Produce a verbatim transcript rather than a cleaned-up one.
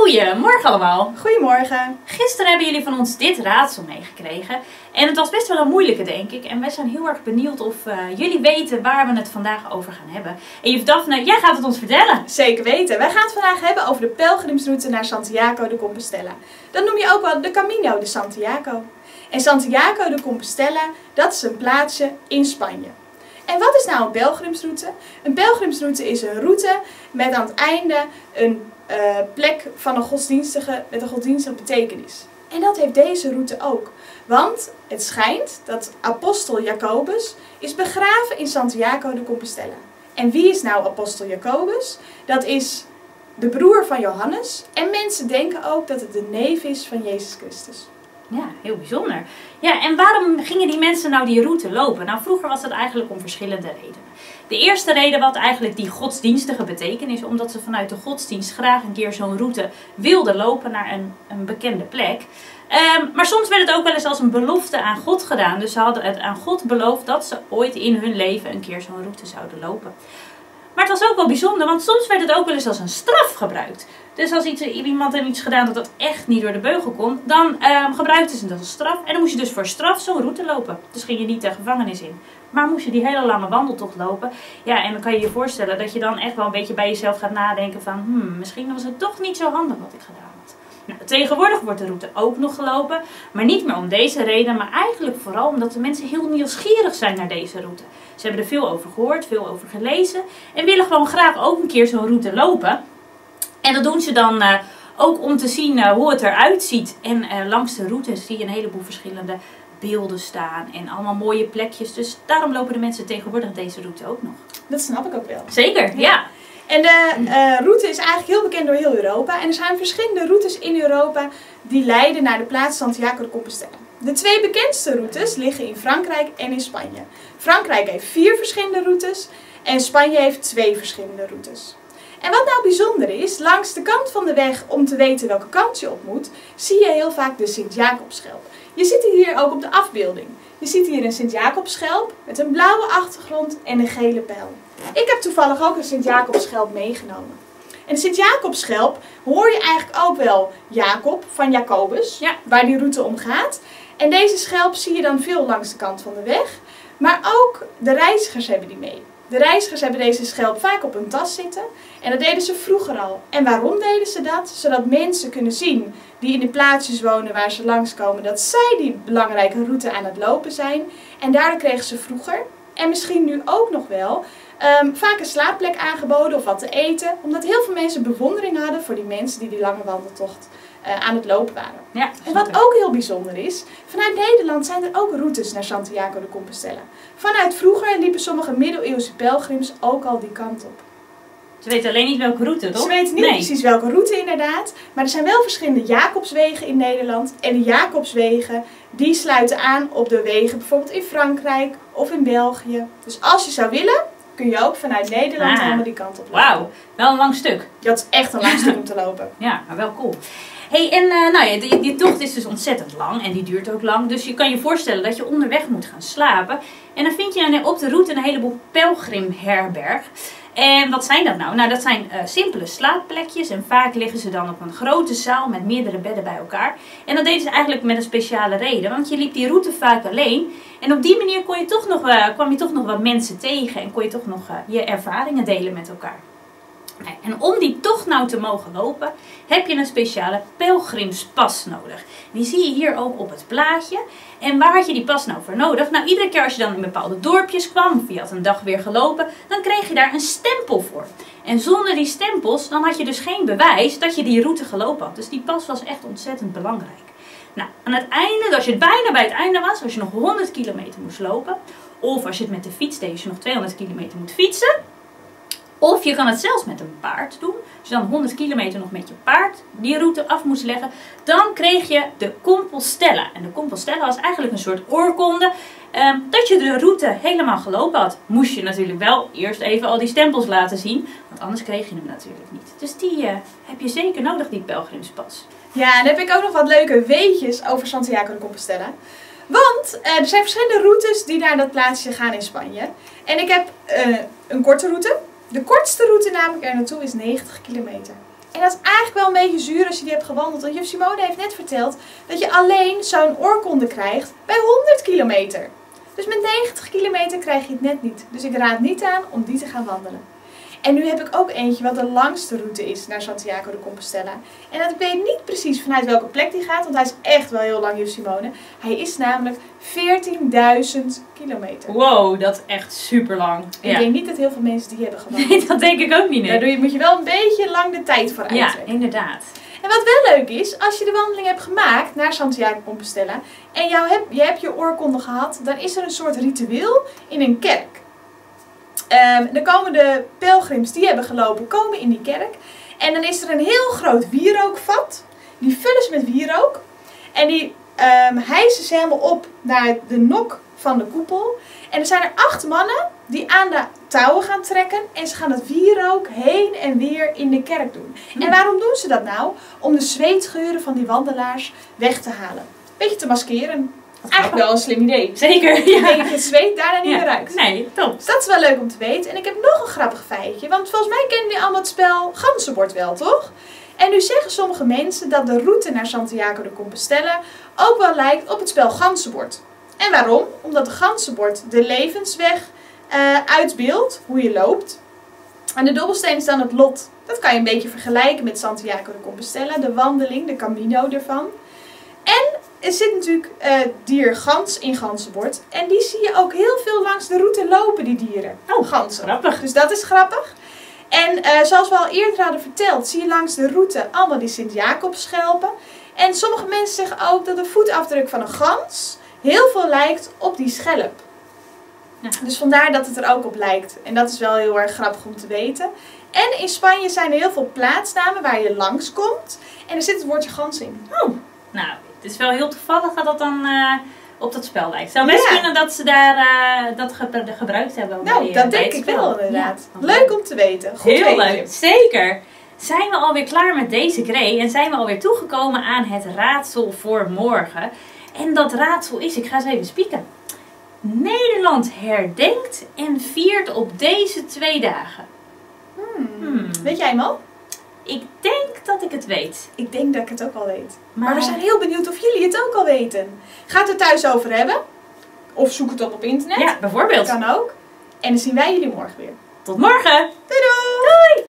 Goedemorgen allemaal. Goedemorgen. Gisteren hebben jullie van ons dit raadsel meegekregen. En het was best wel een moeilijke, denk ik. En wij zijn heel erg benieuwd of uh, jullie weten waar we het vandaag over gaan hebben. En juf Daphne, jij gaat het ons vertellen. Zeker weten. Wij gaan het vandaag hebben over de pelgrimsroute naar Santiago de Compostela. Dat noem je ook wel de Camino de Santiago. En Santiago de Compostela, dat is een plaatsje in Spanje. En wat is nou een pelgrimsroute? Een pelgrimsroute is een route met aan het einde een uh, plek van een godsdienstige, met een godsdienstige betekenis. En dat heeft deze route ook. Want het schijnt dat apostel Jacobus is begraven in Santiago de Compostela. En wie is nou apostel Jacobus? Dat is de broer van Johannes. En mensen denken ook dat het de neef is van Jezus Christus. Ja, heel bijzonder. Ja, en waarom gingen die mensen nou die route lopen? Nou, vroeger was dat eigenlijk om verschillende redenen. De eerste reden was eigenlijk die godsdienstige betekenis, omdat ze vanuit de godsdienst graag een keer zo'n route wilden lopen naar een, een bekende plek. Um, maar soms werd het ook wel eens als een belofte aan God gedaan. Dus ze hadden het aan God beloofd dat ze ooit in hun leven een keer zo'n route zouden lopen. Maar het was ook wel bijzonder, want soms werd het ook wel eens als een straf gebruikt. Dus als iets, iemand had iets gedaan dat dat echt niet door de beugel kon, dan um, gebruikten ze dat als straf. En dan moest je dus voor straf zo'n route lopen. Dus ging je niet de gevangenis in. Maar moest je die hele lange wandeltocht lopen. Ja, en dan kan je je voorstellen dat je dan echt wel een beetje bij jezelf gaat nadenken van, hmm, misschien was het toch niet zo handig wat ik gedaan had. Nou, tegenwoordig wordt de route ook nog gelopen, maar niet meer om deze reden, maar eigenlijk vooral omdat de mensen heel nieuwsgierig zijn naar deze route. Ze hebben er veel over gehoord, veel over gelezen en willen gewoon graag ook een keer zo'n route lopen. En dat doen ze dan uh, ook om te zien uh, hoe het eruit ziet. En uh, langs de route zie je een heleboel verschillende beelden staan en allemaal mooie plekjes. Dus daarom lopen de mensen tegenwoordig deze route ook nog. Dat snap ik ook wel. Zeker, ja. ja. En de uh, route is eigenlijk heel bekend door heel Europa. En er zijn verschillende routes in Europa die leiden naar de plaats Santiago de Compostela. De twee bekendste routes liggen in Frankrijk en in Spanje. Frankrijk heeft vier verschillende routes en Spanje heeft twee verschillende routes. En wat nou bijzonder is, langs de kant van de weg, om te weten welke kant je op moet, zie je heel vaak de Sint-Jacobsschelp. Je ziet hier ook op de afbeelding. Je ziet hier een Sint-Jacobsschelp met een blauwe achtergrond en een gele pijl. Ik heb toevallig ook een Sint-Jacobsschelp meegenomen. En de Sint-Jacobsschelp hoor je eigenlijk ook wel Jacob van Jacobus, ja, waar die route om gaat. En deze schelp zie je dan veel langs de kant van de weg. Maar ook de reizigers hebben die mee. De reizigers hebben deze schelp vaak op hun tas zitten. En dat deden ze vroeger al. En waarom deden ze dat? Zodat mensen kunnen zien die in de plaatsjes wonen waar ze langskomen, dat zij die belangrijke route aan het lopen zijn. En daardoor kregen ze vroeger, en misschien nu ook nog wel, um, vaak een slaapplek aangeboden of wat te eten. Omdat heel veel mensen bewondering hadden voor die mensen die die lange wandeltocht uh, aan het lopen waren. Ja, en wat ook heel bijzonder is, vanuit Nederland zijn er ook routes naar Santiago de Compostela. Vanuit vroeger liepen sommige middeleeuwse pelgrims ook al die kant op. Ze weten alleen niet welke route, toch? Ze weten niet nee. precies welke route inderdaad. Maar er zijn wel verschillende Jacobswegen in Nederland. En de Jacobswegen die sluiten aan op de wegen bijvoorbeeld in Frankrijk of in België. Dus als je zou willen, kun je ook vanuit Nederland ah, helemaal die kant op lopen. Wauw, wel een lang stuk. Dat is echt een lang stuk om te lopen. Ja, maar wel cool. Hey, en uh, nou ja, die, die tocht is dus ontzettend lang en die duurt ook lang. Dus je kan je voorstellen dat je onderweg moet gaan slapen. En dan vind je op de route een heleboel pelgrimherberg. En wat zijn dat nou? Nou, dat zijn uh, simpele slaapplekjes en vaak liggen ze dan op een grote zaal met meerdere bedden bij elkaar. En dat deden ze eigenlijk met een speciale reden, want je liep die route vaak alleen. En op die manier kon je toch nog, uh, kwam je toch nog wat mensen tegen en kon je toch nog uh, je ervaringen delen met elkaar. En om die tocht nou te mogen lopen, heb je een speciale pelgrimspas nodig. Die zie je hier ook op het plaatje. En waar had je die pas nou voor nodig? Nou, iedere keer als je dan in bepaalde dorpjes kwam, of je had een dag weer gelopen, dan kreeg je daar een stempel voor. En zonder die stempels, dan had je dus geen bewijs dat je die route gelopen had. Dus die pas was echt ontzettend belangrijk. Nou, aan het einde, als je bijna bij het einde was, als je nog honderd kilometer moest lopen, of als je het met de fiets deed, als je nog tweehonderd kilometer moet fietsen, of je kan het zelfs met een paard doen. Als je dan honderd kilometer nog met je paard die route af moest leggen, dan kreeg je de Compostela. En de Compostela was eigenlijk een soort oorkonde eh, dat je de route helemaal gelopen had. Moest je natuurlijk wel eerst even al die stempels laten zien, want anders kreeg je hem natuurlijk niet. Dus die uh, heb je zeker nodig, die pelgrimspas. Ja, en dan heb ik ook nog wat leuke weetjes over Santiago de Compostela. Want uh, er zijn verschillende routes die naar dat plaatsje gaan in Spanje. En ik heb uh, een korte route. De kortste route namelijk er naartoe is negentig kilometer. En dat is eigenlijk wel een beetje zuur als je die hebt gewandeld. Want juf Simone heeft net verteld dat je alleen zo'n oorkonde krijgt bij honderd kilometer. Dus met negentig kilometer krijg je het net niet. Dus ik raad niet aan om die te gaan wandelen. En nu heb ik ook eentje wat de langste route is naar Santiago de Compostela. En dat ik weet niet precies vanuit welke plek die gaat, want hij is echt wel heel lang, juf Simone. Hij is namelijk veertienduizend kilometer. Wow, dat is echt super lang. Ik Ja. denk niet dat heel veel mensen die hebben gewandeld. Nee, dat denk ik ook niet. Daar Nee. doe je, moet je wel een beetje lang de tijd voor Ja, uittrekken. inderdaad. En wat wel leuk is, als je de wandeling hebt gemaakt naar Santiago de Compostela en jou heb, je hebt je oorkonde gehad, dan is er een soort ritueel in een kerk. Um, dan komen de pelgrims die hebben gelopen, komen in die kerk. En dan is er een heel groot wierookvat. Die vullen ze met wierook. En die um, hijsen ze helemaal op naar de nok van de koepel. En er zijn er acht mannen die aan de touwen gaan trekken. En ze gaan dat wierook heen en weer in de kerk doen. Hm. En waarom doen ze dat nou? Om de zweetgeuren van die wandelaars weg te halen. Beetje te maskeren. Eigenlijk wel een slim idee. Zeker, Ik denk ja. dat je het zweet daarna niet Ja. meer ruikt. Nee, top. Dus dat is wel leuk om te weten. En ik heb nog een grappig feitje. Want volgens mij kennen jullie allemaal het spel Ganzenbord wel, toch? En nu zeggen sommige mensen dat de route naar Santiago de Compostela ook wel lijkt op het spel Ganzenbord. En waarom? Omdat de Ganzenbord de levensweg uh, uitbeeldt, hoe je loopt. En de dobbelsteen is dan het lot. Dat kan je een beetje vergelijken met Santiago de Compostela. De wandeling, de camino ervan. En er zit natuurlijk uh, dier gans in Ganzenbord. En die zie je ook heel veel langs de route lopen, die dieren. Oh, ganzen. grappig. Dus dat is grappig. En uh, zoals we al eerder hadden verteld, zie je langs de route allemaal die Sint-Jacobsschelpen. En sommige mensen zeggen ook dat de voetafdruk van een gans heel veel lijkt op die schelp. Ja. Dus vandaar dat het er ook op lijkt. En dat is wel heel erg grappig om te weten. En in Spanje zijn er heel veel plaatsnamen waar je langskomt. En er zit het woordje gans in. Oh, nou, het is wel heel toevallig dat dat dan uh, op dat spel lijkt. Het zou best Ja. kunnen dat ze daar uh, dat ge gebruikt hebben. Nou, bij, uh, dat bij denk het ik spel. wel inderdaad. Ja, Leuk om te weten. Goed heel weten. leuk, zeker. Zijn we alweer klaar met deze grey en zijn we alweer toegekomen aan het raadsel voor morgen. En dat raadsel is, ik ga eens even spieken. Nederland herdenkt en viert op deze twee dagen. Hmm. Hmm. Weet jij hem al? Ik denk dat ik het weet. Ik denk dat ik het ook al weet. Maar, Maar, we zijn heel benieuwd of jullie het ook al weten. Ga het er thuis over hebben. Of zoek het op op internet. Ja, bijvoorbeeld. Kan ook. En dan zien wij jullie morgen weer. Tot morgen! Doei doei!